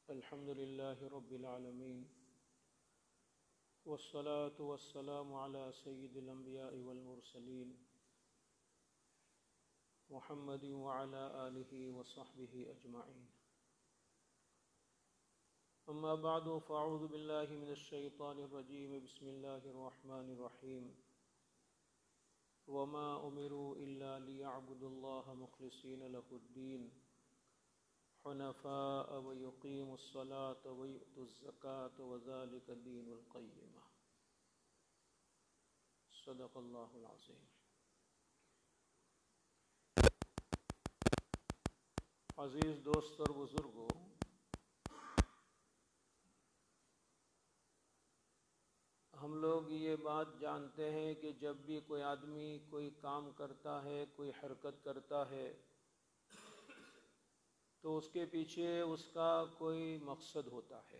الحمد لله رب العالمين والصلاة والسلام على سيد الأنبياء والمرسلين محمد وعلى آله وصحبه أجمعين. أما بعد فأعوذ بالله من الشيطان الرجيم. بسم الله الرحمن الرحيم. وما أمروا إلا ليعبدوا الله مخلصين له الدين حنفاء ويقيموا الصلاة ويؤتوا الزكاة وذلك دين القيمة. صدق الله العظيم. عزیز دوست اور بزرگوں، ہم لوگ یہ بات جانتے ہیں کہ جب بھی کوئی آدمی کوئی کام کرتا ہے، کوئی حرکت کرتا ہے، تو اس کے پیچھے اس کا کوئی مقصد ہوتا ہے.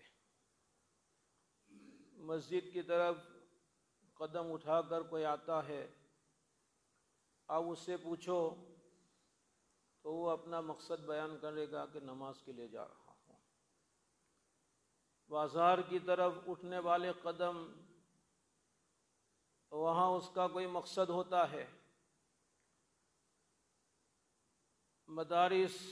مسجد کی طرف قدم اٹھا کر کوئی آتا ہے، اب اس سے پوچھو تو وہ اپنا مقصد بیان کرے گا کہ نماز کے لیے جا رہا ہوں. بازار کی طرف اٹھنے والے قدم، وہاں اس کا کوئی مقصد ہوتا ہے. مدارس،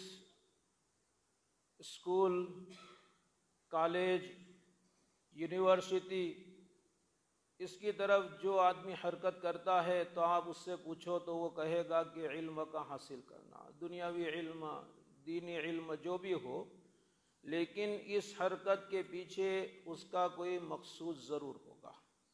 اسکول، کالج، یونیورسٹی، اس کی طرف جو آدمی حرکت کرتا ہے تو آپ اس سے پوچھو تو وہ کہے گا کہ علم کا حاصل کرنا، دنیاوی علم، دینی علم جو بھی ہو، لیکن اس حرکت کے پیچھے اس کا کوئی مقصود ضرور ہوگا.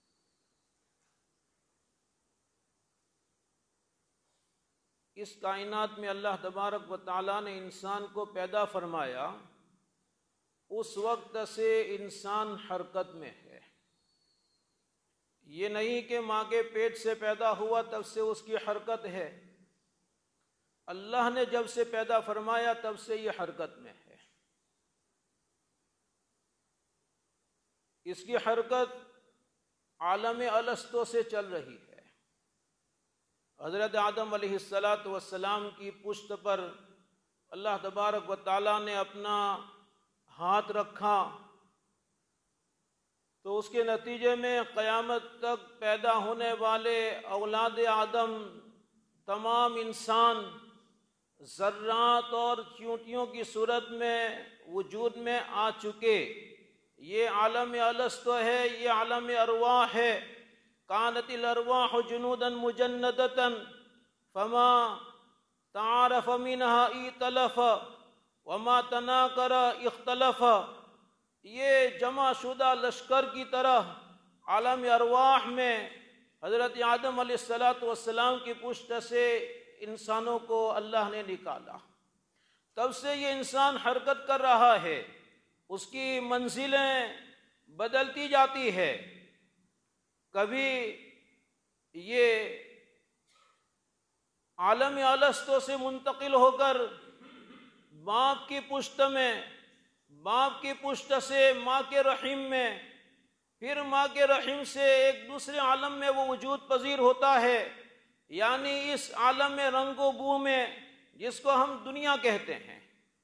اس کائنات میں اللہ تبارک و تعالیٰ نے انسان کو پیدا فرمایا، اس وقت سے انسان حرکت میں ہے. یہ نہیں کہ ماں کے پیٹ سے پیدا ہوا تب سے اس کی حرکت ہے. اللہ نے جب سے پیدا فرمایا تب سے یہ حرکت میں ہے. اس کی حرکت عالم الستو سے چل رہی ہے. حضرت آدم علیہ السلام کی پشت پر اللہ تبارک و تعالیٰ نے اپنا ہاتھ رکھا تو اس کے نتیجے میں قیامت تک پیدا ہونے والے اولاد آدم، تمام انسان ذرات اور چیونٹیوں کی صورت میں وجود میں آ چکے. یہ عالم الستو ہے، یہ عالم ارواح ہے. کانت الارواح جنودا مجندتا فما تعارف منها ائتلف وما تناکر اختلف. یہ جمع شدہ لشکر کی طرح عالم ارواح میں حضرت آدم علیہ السلام کی پشت سے انسانوں کو اللہ نے نکالا. تب سے یہ انسان حرکت کر رہا ہے. اس کی منزلیں بدلتی جاتی ہے. کبھی یہ عالم الستو سے منتقل ہو کر باپ کی پشت میں، باپ کی پشت سے ماں کے رحم میں، پھر ماں کے رحم سے ایک دوسرے عالم میں وہ وجود پذیر ہوتا ہے. یعنی اس عالم میں رنگ و بو میں، جس کو ہم دنیا کہتے ہیں،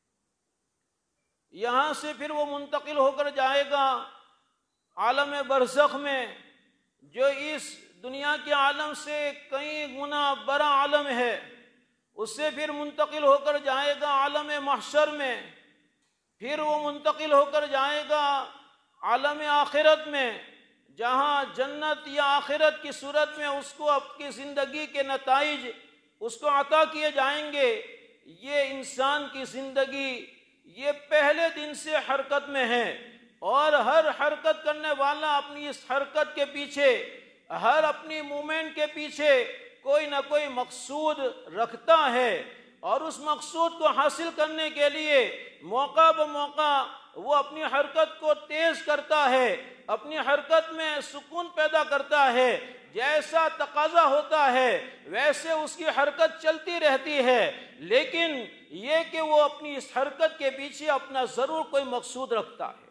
یہاں سے پھر وہ منتقل ہو کر جائے گا عالم برزخ میں، جو اس دنیا کے عالم سے کئی گنا بڑا عالم ہے. اس سے پھر منتقل ہو کر جائے گا عالم محشر میں، پھر وہ منتقل ہو کر جائے گا عالم آخرت میں، جہاں جنت یا آخرت کی صورت میں اس کو اپنی زندگی کے نتائج اس کو عطا کیے جائیں گے. یہ انسان کی زندگی یہ پہلے دن سے حرکت میں ہے، اور ہر حرکت کرنے والا اپنی اس حرکت کے پیچھے، ہر اپنی مومنٹ کے پیچھے کوئی نہ کوئی مقصود رکھتا ہے. اور اس مقصود کو حاصل کرنے کے لیے موقع بموقع وہ اپنی حرکت کو تیز کرتا ہے، اپنی حرکت میں سکون پیدا کرتا ہے. جیسا تقاضا ہوتا ہے ویسے اس کی حرکت چلتی رہتی ہے، لیکن یہ کہ وہ اپنی اس حرکت کے پیچھے اپنا ضرور کوئی مقصود رکھتا ہے.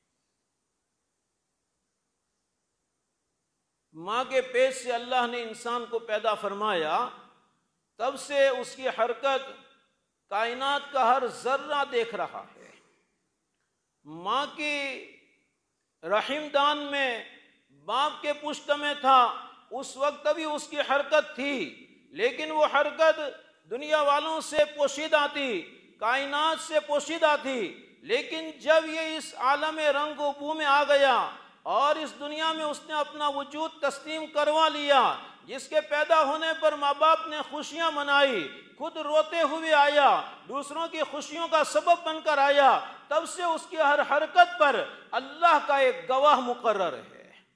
ماں کے پیٹ سے اللہ نے انسان کو پیدا فرمایا، تب سے اس کی حرکت کائنات کا ہر ذرہ دیکھ رہا ہے. ماں کی رحم دان میں باپ کے پشت میں تھا، اس وقت بھی اس کی حرکت تھی، لیکن وہ حرکت دنیا والوں سے پوشیدہ تھی، کائنات سے پوشیدہ تھی، لیکن جب یہ اس عالم رنگ و بو میں آ گیا اور اس دنیا میں اس نے اپنا وجود تسلیم کروا لیا، جس کے پیدا ہونے پر ماں باپ نے خوشیاں منائی، خود روتے ہوئے آیا، دوسروں کی خوشیوں کا سبب بن کر آیا، تب سے اس کی ہر حرکت پر اللہ کا ایک گواہ مقرر ہے۔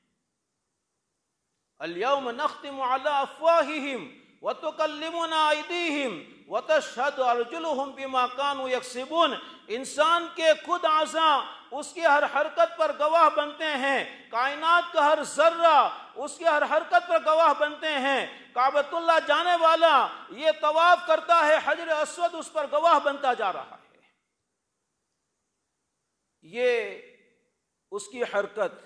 اليوم نختم على افواههم وتكلمنا ايديهم وتشهد ارجلهم بما كانوا يكسبون۔ انسان کے خود اعضاء اس کی ہر حرکت پر گواہ بنتے ہیں، کائنات کا ہر ذرہ اس کی ہر حرکت پر گواہ بنتے ہیں، کعبۃ اللہ جانے والا یہ طواف کرتا ہے، حجر اسود اس پر گواہ بنتا جا رہا ہے۔ یہ اس کی حرکت،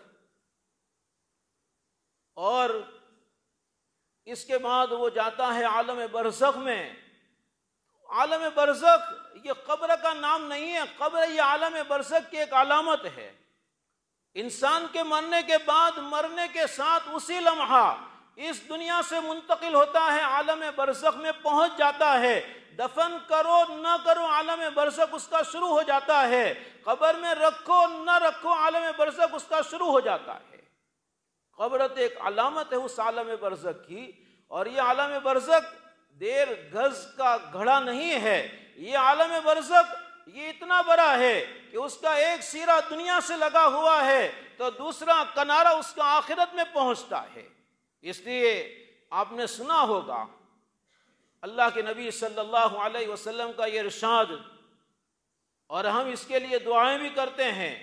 اور اس کے بعد وہ جاتا ہے عالم برزخ میں۔ عالم برزخ یہ قبر کا نام نہیں ہے، قبر یہ عالم برزخ کی ایک علامت ہے۔ انسان کے مرنے کے بعد، مرنے کے ساتھ اسی لمحہ اس دنیا سے منتقل ہوتا ہے، عالم برزخ میں پہنچ جاتا ہے۔ دفن کرو نہ کرو عالم برزخ اس کا شروع ہو جاتا ہے، قبر میں رکھو نہ رکھو عالم برزخ اس کا شروع ہو جاتا ہے۔ قبر تو ایک علامت ہے اس عالم برزخ کی، اور یہ عالم برزخ دیر گز کا گھڑا نہیں ہے۔ یہ عالم برزخ یہ اتنا بڑا ہے کہ اس کا ایک سیرا دنیا سے لگا ہوا ہے تو دوسرا کنارہ اس کا آخرت میں پہنچتا ہے۔ اس لیے آپ نے سنا ہوگا اللہ کے نبی صلی اللہ علیہ وسلم کا یہ ارشاد، اور ہم اس کے لیے دعائیں بھی کرتے ہیں،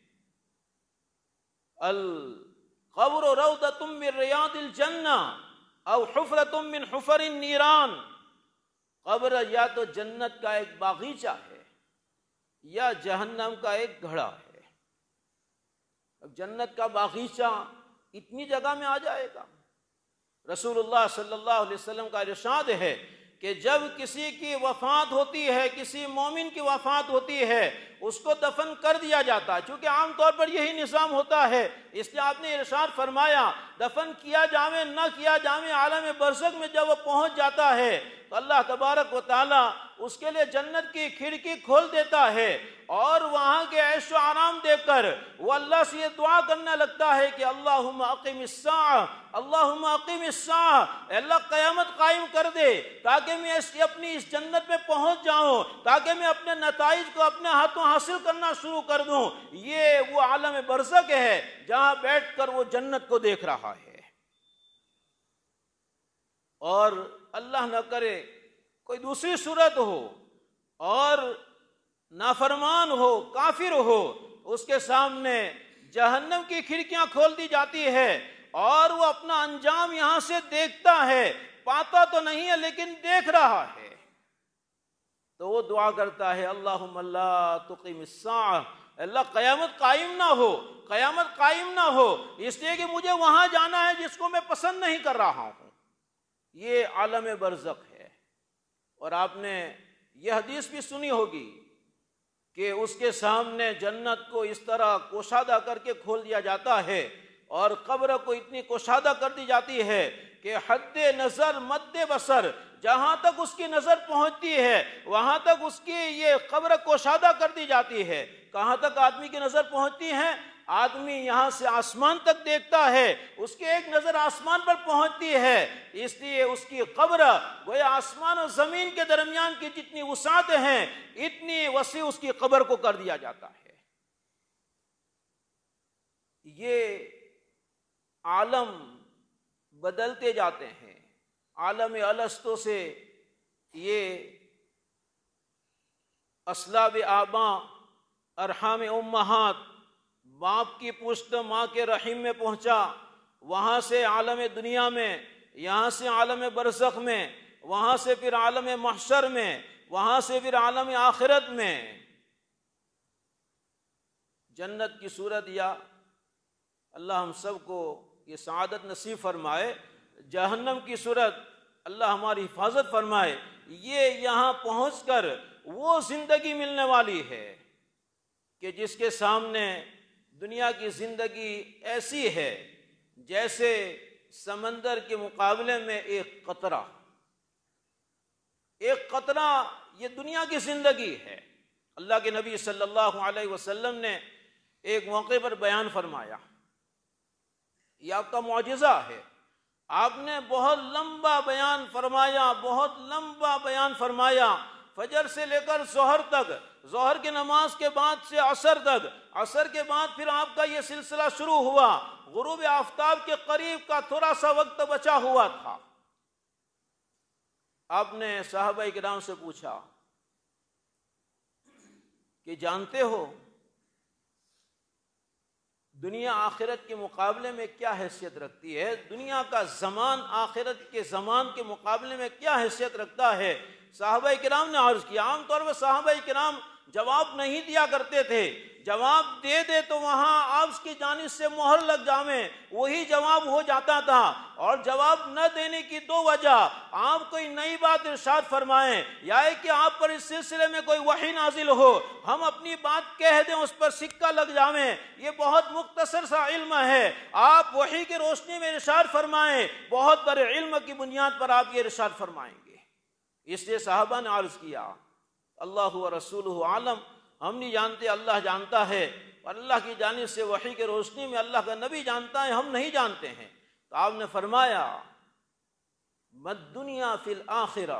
القبر روضۃ من ریاض الجنہ او حفرۃ من حفر النیران۔ قبر یا تو جنت کا ایک باغیچہ ہے یا جہنم کا ایک گھڑا ہے۔ اب جنت کا باغیچہ اتنی جگہ میں آ جائے گا؟ رسول اللہ صلی اللہ علیہ وسلم کا ارشاد ہے کہ جب کسی کی وفات ہوتی ہے، کسی مومن کی وفات ہوتی ہے، اس کو دفن کر دیا جاتا ہے، چونکہ عام طور پر یہی نظام ہوتا ہے، اس لیے آپ نے ارشاد فرمایا دفن کیا جاوے نہ کیا جاوے، عالم برزخ میں جب وہ پہنچ جاتا ہے تو اللہ تبارک و تعالی اس کے لیے جنت کی کھڑکی کھول دیتا ہے، اور وہاں کے عیش و آرام دیکھ کر وہ اللہ سے یہ دعا کرنے لگتا ہے کہ اللہم اقم الساعہ، اللہم اقم الساعہ، اللہ قیامت قائم کر دے تاکہ میں اپنی اس جنت میں پہنچ جاؤں، تاکہ میں اپنے نتائج کو اپنے ہاتھوں حاصل کرنا شروع کر دوں۔ یہ وہ عالم برزخ ہے جہاں بیٹھ کر وہ جنت کو دیکھ رہا ہے۔ اور اللہ نہ کرے کوئی دوسری صورت ہو اور نافرمان ہو، کافر ہو، اس کے سامنے جہنم کی کھڑکیاں کھول دی جاتی ہے اور وہ اپنا انجام یہاں سے دیکھتا ہے، پاتا تو نہیں ہے لیکن دیکھ رہا ہے، تو وہ دعا کرتا ہے اللہم لا تقم الساعہ، اللہ قیامت قائم نہ ہو، قیامت قائم نہ ہو، اس لیے کہ مجھے وہاں جانا ہے جس کو میں پسند نہیں کر رہا ہوں۔ یہ عالم برزخ ہے۔ اور آپ نے یہ حدیث بھی سنی ہوگی کہ اس کے سامنے جنت کو اس طرح کوشادہ کر کے کھول دیا جاتا ہے، اور قبر کو اتنی کوشادہ کر دی جاتی ہے کہ حد نظر مد بصر، جہاں تک اس کی نظر پہنچتی ہے وہاں تک اس کی یہ قبر کوشادہ کر دی جاتی ہے۔ کہاں تک آدمی کی نظر پہنچتی ہے؟ آدمی یہاں سے آسمان تک دیکھتا ہے، اس کی ایک نظر آسمان پر پہنچتی ہے، اس لیے اس کی قبر گویا آسمان اور زمین کے درمیان کی جتنی وسعت ہیں اتنی وسیع اس کی قبر کو کر دیا جاتا ہے۔ یہ عالم بدلتے جاتے ہیں، عالم الستو سے یہ اصلاب آباء، ارحام امہات، باپ کی پشت ماں کے رحم میں پہنچا، وہاں سے عالم دنیا میں، یہاں سے عالم برزخ میں، وہاں سے پھر عالم محشر میں، وہاں سے پھر عالم آخرت میں۔ جنت کی صورت یا اللہ ہم سب کو یہ سعادت نصیب فرمائے، جہنم کی صورت اللہ ہماری حفاظت فرمائے، یہ یہاں پہنچ کر وہ زندگی ملنے والی ہے کہ جس کے سامنے دنیا کی زندگی ایسی ہے جیسے سمندر کے مقابلے میں ایک قطرہ یہ دنیا کی زندگی ہے۔ اللہ کے نبی صلی اللہ علیہ وسلم نے ایک موقع پر بیان فرمایا، یہ آپ کا معجزہ ہے، آپ نے بہت لمبا بیان فرمایا فجر سے لے کر ظہر تک، ظہر کی نماز کے بعد سے عصر تک، عصر کے بعد پھر آپ کا یہ سلسلہ شروع ہوا، غروب آفتاب کے قریب کا تھوڑا سا وقت بچا ہوا تھا۔ آپ نے صحابہ کرام سے پوچھا کہ جانتے ہو دنیا آخرت کے مقابلے میں کیا حیثیت رکھتی ہے؟ دنیا کا زمان آخرت کے زمان کے مقابلے میں کیا حیثیت رکھتا ہے؟ صحابہ کرام نے عرض کیا۔ عام طور پر صحابہ کرام جواب نہیں دیا کرتے تھے، جواب دے تو وہاں آپ کی جانب سے مہر لگ جاویں، وہی جواب ہو جاتا تھا۔ اور جواب نہ دینے کی دو وجہ، آپ کوئی نئی بات ارشاد فرمائیں یا کہ آپ پر اس سلسلے میں کوئی وحی نازل ہو، ہم اپنی بات کہہ دیں اس پر سکہ لگ جاویں، یہ بہت مختصر سا علم ہے، آپ وحی کی روشنی میں ارشاد فرمائیں، بہت بڑے علم کی بنیاد پر آپ یہ ارشاد فرمائیں گے۔ اس لیے صحابہ نے عرض کیا اللہ و رسولہ عالم، ہم نہیں جانتے، اللہ جانتا ہے، اور اللہ کی جانب سے وحی کے روشنی میں اللہ کا نبی جانتا ہے، ہم نہیں جانتے ہیں۔ تو آپ نے فرمایا مد دنیا فی الآخرہ،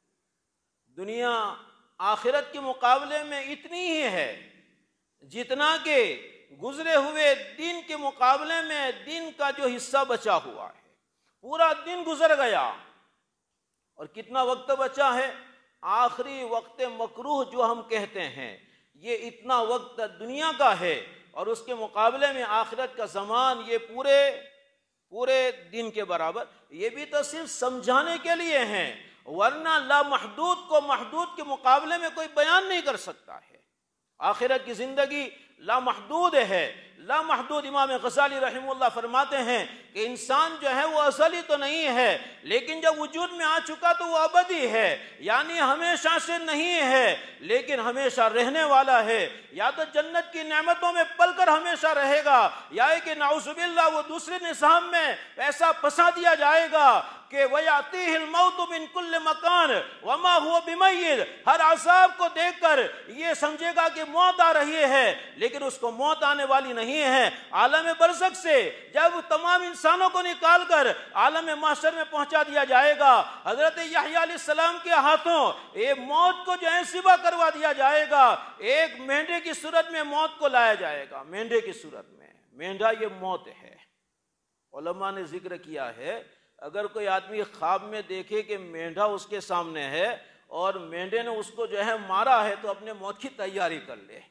دنیا آخرت کے مقابلے میں اتنی ہی ہے جتنا کہ گزرے ہوئے دن کے مقابلے میں دن کا جو حصہ بچا ہوا ہے، پورا دن گزر گیا، اور کتنا وقت بچا ہے؟ آخری وقت مکروہ جو ہم کہتے ہیں، یہ اتنا وقت دنیا کا ہے، اور اس کے مقابلے میں آخرت کا زمان یہ پورے دن کے برابر۔ یہ بھی تو صرف سمجھانے کے لیے ہیں، ورنہ لامحدود کو محدود کے مقابلے میں کوئی بیان نہیں کر سکتا ہے۔ آخرت کی زندگی لامحدود ہے، لامحدود۔ امام غزالی رحمہ اللہ فرماتے ہیں کہ انسان جو ہے وہ ازلی تو نہیں ہے، لیکن جب وجود میں آ چکا تو وہ ابدی ہے، یعنی ہمیشہ سے نہیں ہے لیکن ہمیشہ رہنے والا ہے۔ یا تو جنت کی نعمتوں میں پل کر ہمیشہ رہے گا، یا کہ نعوذ باللہ وہ دوسرے نظام میں ایسا پھنسا دیا جائے گا کہ وَيَأْتِيهِ الْمَوْتُ مِنْ كُلِّ مَكَانٍ وَمَا هُوَ بِمَيِّتٍ، ہر عذاب کو دیکھ کر یہ سمجھے گا کہ موت آ رہی ہے، لیکن اس کو موت آنے والی نہیں ہے۔ عالم برزخ سے جب تمام انسانوں کو نکال کر عالم محشر میں پہنچا دیا جائے گا، حضرت یحییٰ علیہ السلام کے ہاتھوں یہ موت کو جو ہے ذبح کروا دیا جائے گا، ایک مینڈے کی صورت میں موت کو لایا جائے گا، مینڈے کی صورت میں۔ مینڈا یہ موت ہے۔ علماء نے ذکر کیا ہے اگر کوئی آدمی خواب میں دیکھے کہ مینڈا اس کے سامنے ہے اور مینڈے نے اس کو جو ہے مارا ہے تو اپنے موت کی تیاری کر لے۔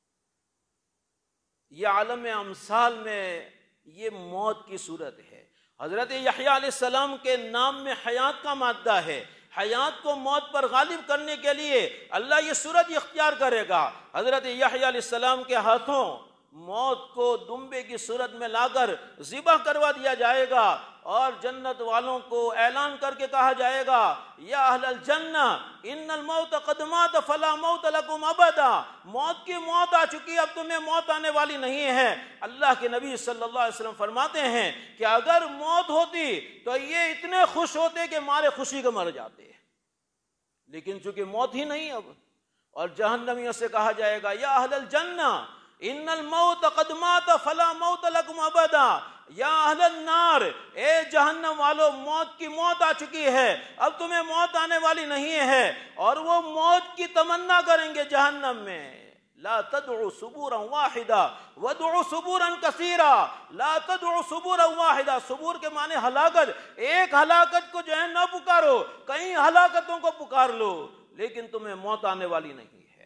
یہ عالم امثال میں یہ موت کی صورت ہے۔ حضرت یحییٰ علیہ السلام کے نام میں حیات کا مادہ ہے، حیات کو موت پر غالب کرنے کے لیے اللہ یہ صورت اختیار کرے گا۔ حضرت یحییٰ علیہ السلام کے ہاتھوں موت کو دمبے کی صورت میں لا کر ذبح کروا دیا جائے گا، اور جنت والوں کو اعلان کر کے کہا جائے گا یا اہل الجنہ ان الموت قد مات فلا موت لکم ابدا، موت کی موت آ چکی، اب تمہیں موت آنے والی نہیں ہے۔ اللہ کے نبی صلی اللہ علیہ وسلم فرماتے ہیں کہ اگر موت ہوتی تو یہ اتنے خوش ہوتے کہ مارے خوشی کو مر جاتے، لیکن چونکہ موت ہی نہیں اب، اور جہنمیوں سے کہا جائے گا یا اہل الجنہ ان الموت قد مات فلا موت لکم ابدا، یا اہل النار اے جہنم والو موت کی موت آ چکی ہے، اب تمہیں موت آنے والی نہیں ہے۔ اور وہ موت کی تمنا کریں گے جہنم میں، لا تدعوا ثبورا واحدا وادعوا ثبورا کثیرا، لا تدعوا ثبورا واحدا، ثبور کے معنی ہلاکت، ایک ہلاکت کو جو ہے نہ پکارو، کئی ہلاکتوں کو پکار لو، لیکن تمہیں موت آنے والی نہیں ہے،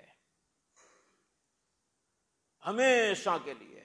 ہمیشہ کے لیے ہے۔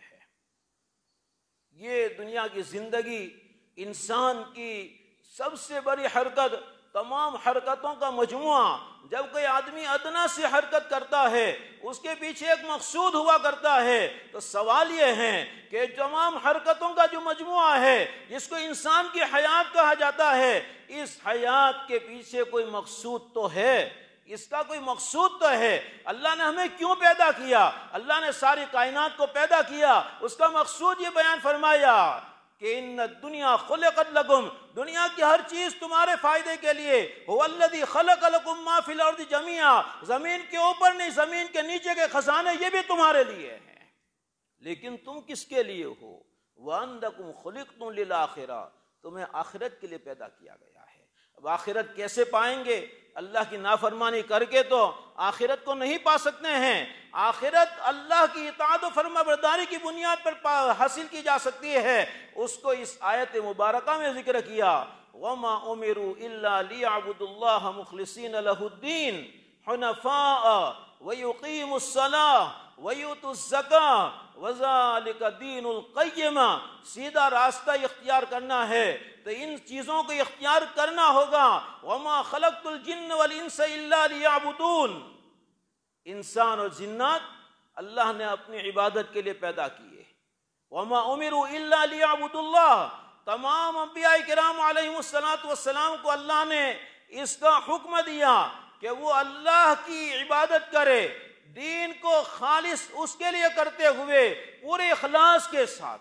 یہ دنیا کی زندگی انسان کی سب سے بڑی حرکت، تمام حرکتوں کا مجموعہ۔ جب کوئی آدمی ادنا سے حرکت کرتا ہے اس کے پیچھے ایک مقصود ہوا کرتا ہے، تو سوال یہ ہے کہ تمام حرکتوں کا جو مجموعہ ہے جس کو انسان کی حیات کہا جاتا ہے، اس حیات کے پیچھے کوئی مقصود تو ہے۔ اس کا کوئی مقصود تو ہے. اللہ نے ہمیں کیوں پیدا کیا؟ اللہ نے ساری کائنات کو پیدا کیا، اس کا مقصود یہ بیان فرمایا کہ ان الدنیا خلقت لکم، دنیا کی ہر چیز تمہارے فائدے کے لیے. هو الذی خلق لکم ما فی الارض جمیعا، زمین کے اوپر نہیں، زمین کے نیچے کے خزانے یہ بھی تمہارے لیے ہیں، لیکن تم کس کے لیے ہو؟ وَأَنَّكُمْ خُلِقْتُمْ لِلْآخِرَةِ، تمہیں آخرت کے لیے پیدا کیا گیا ہے. اب آخرت کیسے پائیں گے؟ اللہ کی نافرمانی کر کے تو آخرت کو نہیں پا سکتے ہیں. آخرت اللہ کی اطاعت و فرما برداری کی بنیاد پر حاصل کی جا سکتی ہے. اس کو اس آیت مبارکہ میں ذکر کیا، وَمَا أُمِرُوا إِلَّا لِيَعْبُدُوا اللَّهَ مُخْلِصِينَ لَهُ الدِّينَ حُنَفَاءَ وَيُقِيمُوا الصَّلَاةَ وَيُؤْتُوا الزَّكَاةَ وَذَلِكَ دِينُ الْقَيِّمَةِ. سیدھا راستہ اختیار کرنا ہے تو ان چیزوں کو اختیار کرنا ہوگا. وَمَا خَلَقْتُ الْجِنَّ وَالْإِنسَ إِلَّا لِيَعْبُدُونَ، انسان اور جنات اللہ نے اپنی عبادت کے لیے پیدا کیے. وَمَا أُمِرُوا إِلَّا لِيَعْبُدُوا اللَّهَ، تمام انبیاء کرام علیہم السلام کو اللہ نے اس کا حکم دیا کہ وہ اللہ کی عبادت کرے، دین کو خالص اس کے لیے کرتے ہوئے پورے اخلاص کے ساتھ.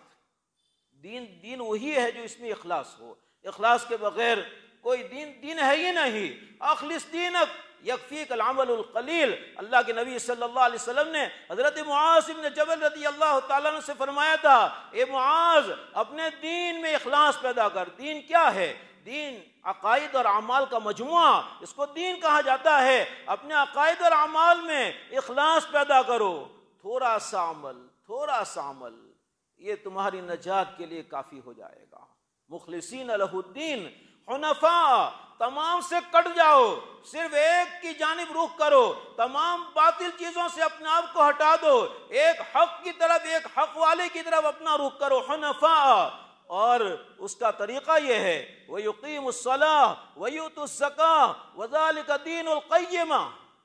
دین وہی ہے جو اس میں اخلاص ہو، اخلاص کے بغیر کوئی دین ہے ہی نہیں. اخلص دینک یکفیک العمل القلیل. اللہ کے نبی صلی اللہ علیہ وسلم نے حضرت معاذ بن جبل رضی اللہ تعالیٰ عنہ سے فرمایا تھا، اے معاذ اپنے دین میں اخلاص پیدا کر. دین کیا ہے؟ دین عقائد اور اعمال کا مجموعہ، اس کو دین کہا جاتا ہے. اپنے عقائد اور اعمال میں اخلاص پیدا کرو. تھوڑا سا عمل یہ تمہاری نجات کے لیے کافی ہو جائے گا. مخلصین لہ الدین حنفاء، تمام سے کٹ جاؤ، صرف ایک کی جانب رخ کرو، تمام باطل چیزوں سے اپنے آپ کو ہٹا دو، ایک حق کی طرف، ایک حق والے کی طرف اپنا رخ کرو. حنفاء، اور اس کا طریقہ یہ ہے وَيُقِيمُ الصَّلَاةَ وَيُؤْتُ الزَّكَاةَ وَذَلِكَ دِينُ الْقَيِّمَةِ.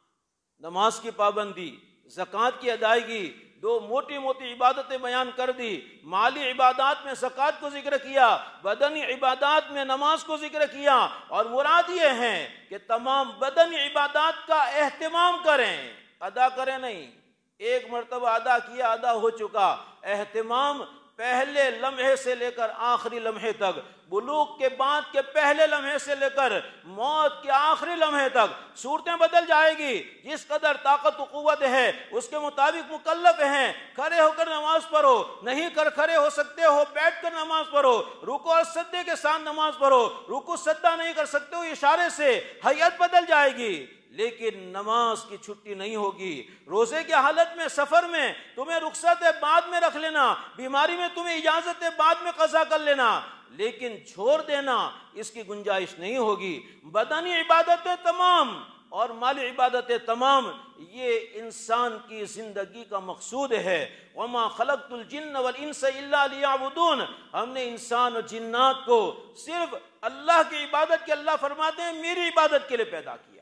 نماز کی پابندی، زکوٰۃ کی ادائیگی، دو موٹی عبادتیں بیان کر دی. مالی عبادات میں زکوٰۃ کو ذکر کیا، بدنی عبادات میں نماز کو ذکر کیا، اور مراد یہ ہے کہ تمام بدنی عبادات کا اہتمام کریں، ادا کریں نہیں. ایک مرتبہ ادا کیا، ادا ہو چکا. اہتمام پہلے لمحے سے لے کر آخری لمحے تک، بلوغ کے بعد کے پہلے لمحے سے لے کر موت کے آخری لمحے تک صورتیں بدل جائے گی. جس قدر طاقت و قوت ہے اس کے مطابق مکلف ہیں. کھڑے ہو کر نماز پڑھو، نہیں کر کھڑے ہو سکتے ہو بیٹھ کر نماز پڑھو. رکوع اور سجدے کے ساتھ نماز پڑھو. رکوع سجدہ نہیں کر سکتے ہو، اشارے سے ہیئت بدل جائے گی، لیکن نماز کی چھٹی نہیں ہوگی. روزے کی حالت میں، سفر میں تمہیں رخصت ہے بعد میں رکھ لینا، بیماری میں تمہیں اجازت ہے بعد میں قضا کر لینا، لیکن چھوڑ دینا اس کی گنجائش نہیں ہوگی. بدنی عبادتیں تمام اور مالی عبادتیں تمام، یہ انسان کی زندگی کا مقصود ہے. وَمَا خَلَقْتُ الْجِنَّ وَالْإِنسَ إِلَّا لِيَعْبُدُونَ. ہم نے انسان اور جنات کو صرف اللہ کی عبادت کے، اللہ فرماتے ہیں میری عبادت کے لیے پیدا کیا.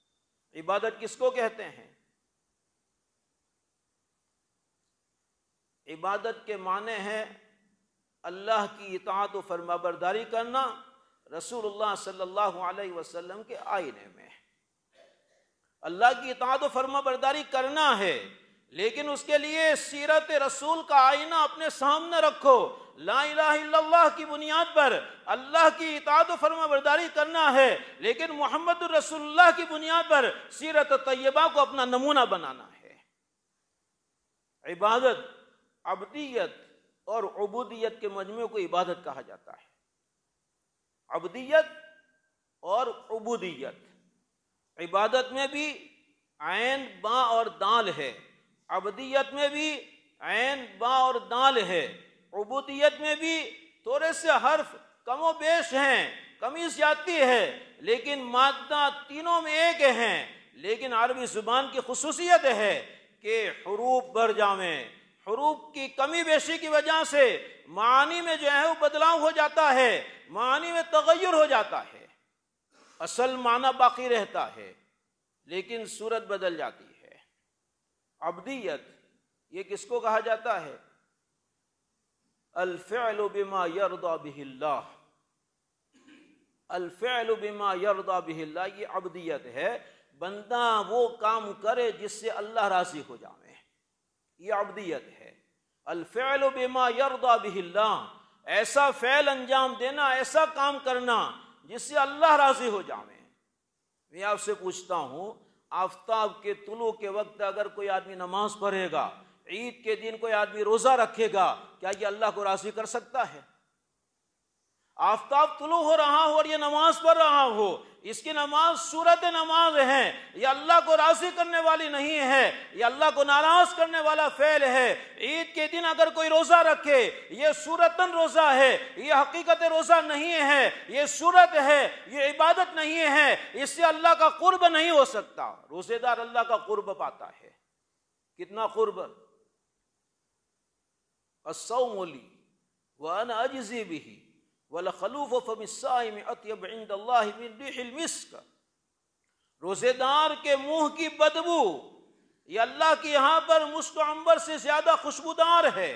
عبادت کس کو کہتے ہیں؟ عبادت کے معنی ہے اللہ کی اطاعت و فرما برداری کرنا رسول اللہ صلی اللہ علیہ وسلم کے آئینے میں. اللہ کی اطاعت و فرما برداری کرنا ہے، لیکن اس کے لیے سیرت رسول کا آئینہ اپنے سامنے رکھو. لا الہ الا اللہ کی بنیاد پر اللہ کی اطاعت و فرما برداری کرنا ہے، لیکن محمد رسول اللہ کی بنیاد پر سیرت طیبہ کو اپنا نمونہ بنانا ہے. عبادت، عبدیت اور عبودیت کے مجموعے کو عبادت کہا جاتا ہے. عبدیت اور عبودیت، عبادت میں بھی عین با اور دال ہے، عبدیت میں بھی عین با اور دال ہے، عبودیت میں بھی تھوڑے سے حرف کم و بیش ہیں، کمی زیادتی ہے، لیکن مادہ تینوں میں ایک ہیں. لیکن عربی زبان کی خصوصیت ہے کہ حروف بڑھ جاویں، حروف کی کمی بیشی کی وجہ سے معانی میں جو ہے وہ بدلاؤ ہو جاتا ہے، معانی میں تغیر ہو جاتا ہے. اصل معنی باقی رہتا ہے لیکن صورت بدل جاتی ہے. عبدیت یہ کس کو کہا جاتا ہے؟ الفعل بما یرضی بہ اللہ، الفعل بما یرضی بہ اللہ، یہ عبدیت ہے. بندہ وہ کام کرے جس سے اللہ راضی ہو جائے، یہ عبدیت ہے۔ الفعل بما یرضی بہ اللہ، ایسا فعل انجام دینا، ایسا کام کرنا جس سے اللہ راضی ہو جائے۔ میں آپ سے پوچھتا ہوں، آفتاب کے طلوع کے وقت اگر کوئی آدمی نماز پڑھے گا، عید کے دن کوئی آدمی روزہ رکھے گا، کیا یہ اللہ کو راضی کر سکتا ہے؟ آفتاب طلوع ہو رہا ہو اور یہ نماز پڑھ رہا ہو، اس کی نماز صورت نماز ہے، یہ اللہ کو راضی کرنے والی نہیں ہے، یہ اللہ کو ناراض کرنے والا فعل ہے۔ عید کے دن اگر کوئی روزہ رکھے، یہ صورتاً روزہ ہے، یہ حقیقت روزہ نہیں ہے، یہ صورت ہے، یہ عبادت نہیں ہے، اس سے اللہ کا قرب نہیں ہو سکتا۔ روزے دار اللہ کا قرب پاتا ہے، کتنا قرب؟ الصوم لی وانا اجزی بہ وَلَخَلُوفُ فَمِ الصَّائِمِ أَطْيَبُ عِندَ اللَّهِ مِنْ رِيحِ الْمِسْكِ، روزے دار کے منہ کی بدبو یہ اللہ کے یہاں پر مشک و عنبر سے زیادہ خوشبودار ہے۔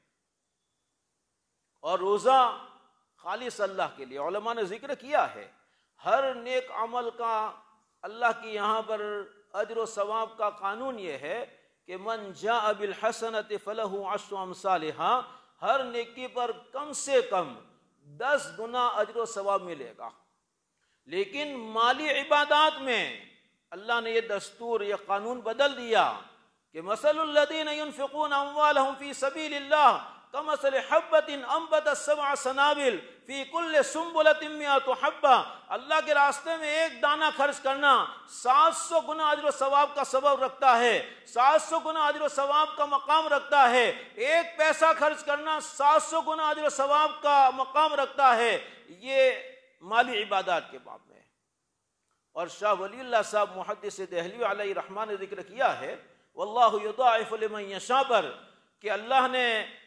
اور روزہ خالص اللہ کے لیے، علماء نے ذکر کیا ہے، ہر نیک عمل کا اللہ کی یہاں پر اجر و ثواب کا قانون یہ ہے کہ من جاء بالحسنۃ فلہ عشر امثالھا، ہر نیکی پر کم سے کم 10 گنا اجر و ثواب ملے گا۔ لیکن مالی عبادات میں اللہ نے یہ دستور، یہ قانون بدل دیا کہ مثل الذین ينفقون اموالهم فی سبیل اللہ کمثل حبۃ انبتت 7 سنابل فی کل سنبلۃ 100 حبہ، اللہ کے راستے میں ایک دانہ خرچ کرنا 700 گنا اجر و ثواب کا سبب رکھتا ہے، 700 گنا اجر و ثواب کا مقام رکھتا ہے۔ ایک پیسہ خرچ کرنا 700 گنا اجر و ثواب کا مقام رکھتا ہے، یہ مالی عبادات کے باب میں۔ اور شاہ ولی اللہ صاحب محدث دہلوی علیہ رحمہ نے ذکر کیا ہے واللہ یضاعف لمن یشاء پر، کہ اللہ نے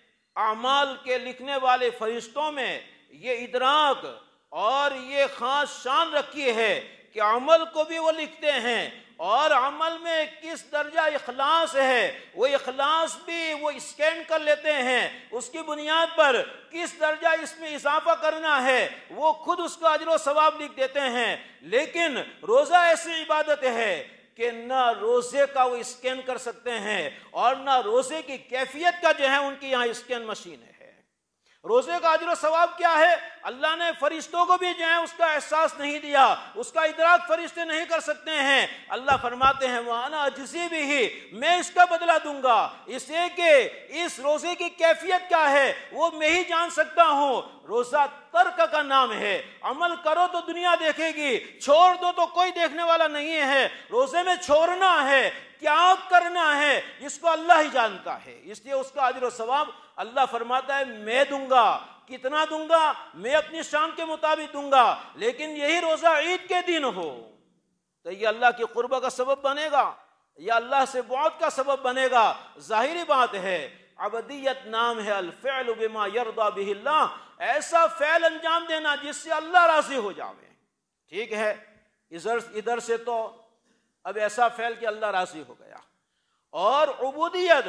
اعمال کے لکھنے والے فرشتوں میں یہ ادراک اور یہ خاص شان رکھی ہے کہ عمل کو بھی وہ لکھتے ہیں، اور عمل میں کس درجہ اخلاص ہے وہ اخلاص بھی وہ اسکین کر لیتے ہیں، اس کی بنیاد پر کس درجہ اس میں اضافہ کرنا ہے وہ خود اس کا اجر و ثواب لکھ دیتے ہیں۔ لیکن روزہ ایسی عبادت ہے کہ نہ روزے کا وہ اسکین کر سکتے ہیں اور نہ روزے کی کیفیت کا جو ہے ان کی یہاں اسکین مشین ہے۔ روزے کا اجر و ثواب کیا ہے؟ اللہ نے فرشتوں کو بھی جو ہے اس کا احساس نہیں دیا، اس کا ادراک فرشتے نہیں کر سکتے ہیں۔ اللہ فرماتے ہیں وَأَنَا أَجْزِي بِهِ، میں اس کا بدلہ دوں گا، اس لیے کہ اس روزے کی کیفیت کیا ہے وہ میں ہی جان سکتا ہوں۔ روزہ ترک کا نام ہے، عمل کرو تو دنیا دیکھے گی، چھوڑ دو تو کوئی دیکھنے والا نہیں ہے۔ روزے میں چھوڑنا ہے، تیاگ کرنا ہے، اس کو اللہ ہی جانتا ہے، اس لیے اس کا اجر و ثواب اللہ فرماتا ہے میں دوں گا۔ کتنا دوں گا؟ میں اپنی شان کے مطابق دوں گا، لیکن یہی روزہ عید کے دن ہو تو یہ اللہ کی قربت کا سبب بنے گا یا اللہ سے بعد کا سبب بنے گا؟ ظاہری بات ہے، عبدیت نام ہے الفعل بما یرضی بہ اللہ، ایسا فعل انجام دینا جس سے اللہ راضی ہو جاوے۔ ٹھیک ہے، ادھر سے تو اب ایسا فعل کہ اللہ راضی ہو گیا۔ اور عبودیت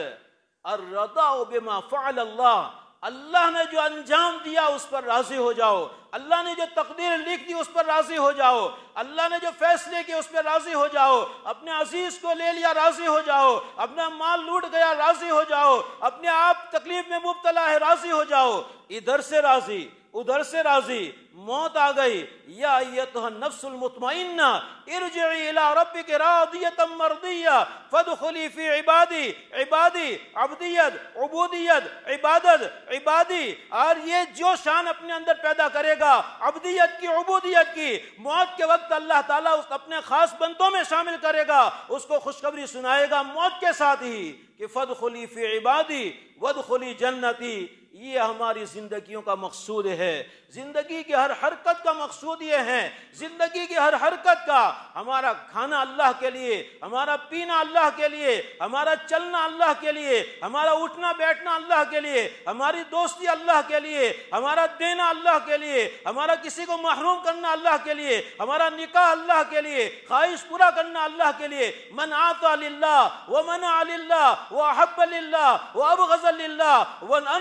الرضا بما فعل اللہ، اللہ نے جو انجام دیا اس پر راضی ہو جاؤ، اللہ نے جو تقدیر لکھ دی اس پر راضی ہو جاؤ، اللہ نے جو فیصلے کیے اس پر راضی ہو جاؤ، اپنے عزیز کو لے لیا راضی ہو جاؤ، اپنا مال لوٹ گیا راضی ہو جاؤ، اپنے آپ تکلیف میں مبتلا ہے راضی ہو جاؤ۔ ادھر سے راضی ادھر سے راضی، موت آ گئی، یا ایتھا النفس المطمئنہ ارجعی الی ربک راضیۃ مرضیہ فادخلی فی عبادی، عبادی عبدیت، عبودیت عبادت، عبادی، اور یہ جو شان اپنے اندر پیدا کرے گا عبدیت کی، عبودیت کی، موت کے وقت اللہ تعالیٰ اس اپنے خاص بندوں میں شامل کرے گا، اس کو خوشخبری سنائے گا موت کے ساتھ ہی کہ فادخلی فی عبادی وادخلی جنتی۔ یہ ہماری زندگیوں کا مقصود ہے، زندگی کی ہر حرکت کا مقصود یہ ہے، زندگی کی ہر حرکت کا، ہمارا کھانا اللہ کے لیے، ہمارا پینا اللہ کے لیے، ہمارا چلنا اللہ کے لیے، ہمارا اٹھنا بیٹھنا اللہ کے لیے، ہماری دوستی اللہ کے لیے، ہمارا دینا اللہ کے لیے، ہمارا کسی کو محروم کرنا اللہ کے لیے، ہمارا نکاح اللہ کے لیے، خواہش پورا کرنا اللہ کے لیے۔ من اعطى للہ ومنع للہ واحب للہ وابغض للہ وانکح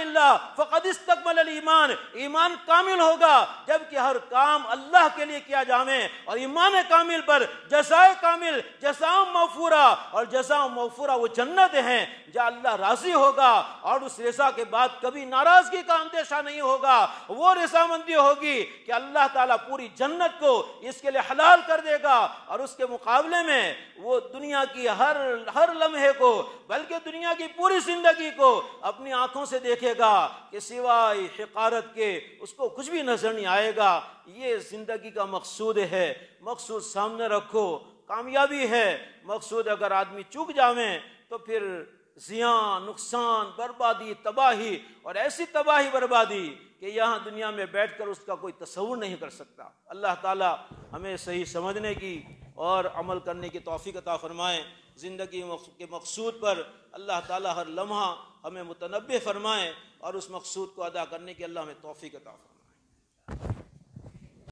اللہ فقد استکمل الایمان، ایمان کامل ہوگا جب کہ ہر کام اللہ کے لیے کیا جائے، اور ایمان کامل پر جزائے کامل، جزاء موفورہ، اور جزاء موفورہ وہ جنت ہیں جہاں اللہ راضی ہوگا، اور اس رضا کے بعد کبھی ناراضگی کا اندیشہ نہیں ہوگا، وہ رضامندی ہوگی کہ اللہ تعالیٰ پوری جنت کو اس کے لیے حلال کر دے گا، اور اس کے مقابلے میں وہ دنیا کی ہر لمحے کو بلکہ دنیا کی پوری زندگی کو اپنی آنکھوں سے دیکھے گا کہ سوائے حقارت کے اس کو کچھ بھی نظر نہیں آئے گا۔ یہ زندگی کا مقصود ہے، مقصود سامنے رکھو، کامیابی ہے۔ مقصود اگر آدمی چوک جاویں تو پھر زیان، نقصان، بربادی، تباہی، اور ایسی تباہی بربادی کہ یہاں دنیا میں بیٹھ کر اس کا کوئی تصور نہیں کر سکتا۔ اللہ تعالی ہمیں صحیح سمجھنے کی اور عمل کرنے کی توفیق عطا فرمائیں۔ زندگی کے مقصود پر اللہ تعالی ہر لمحہ ہمیں متنبہ فرمائیں، اور اس مقصود کو ادا کرنے کی اللہ ہمیں توفیق عطا فرمائیں۔